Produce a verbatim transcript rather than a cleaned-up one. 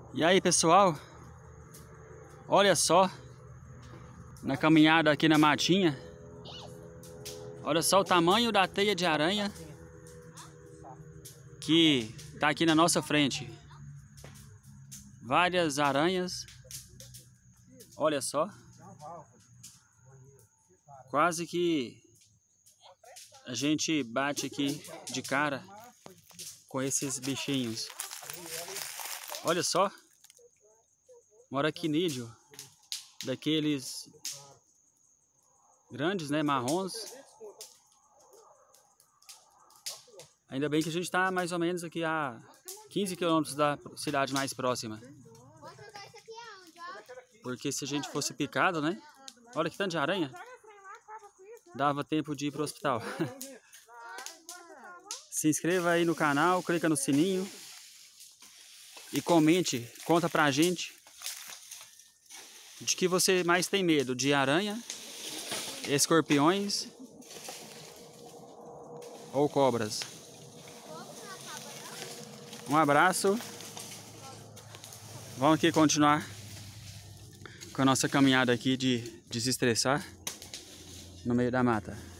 E aí, pessoal, olha só, na caminhada aqui na matinha, olha só o tamanho da teia de aranha que tá aqui na nossa frente. Várias aranhas, olha só, quase que a gente bate aqui de cara com esses bichinhos. Olha só, um aracnídeo daqueles grandes, né, marrons. Ainda bem que a gente está mais ou menos aqui a quinze quilômetros da cidade mais próxima. Porque se a gente fosse picado, né? Olha que tanto de aranha. Dava tempo de ir para o hospital. Se inscreva aí no canal, clica no sininho. E comente, conta pra gente de que você mais tem medo, de aranha, escorpiões ou cobras. Um abraço. Vamos aqui continuar com a nossa caminhada aqui de desestressar no meio da mata.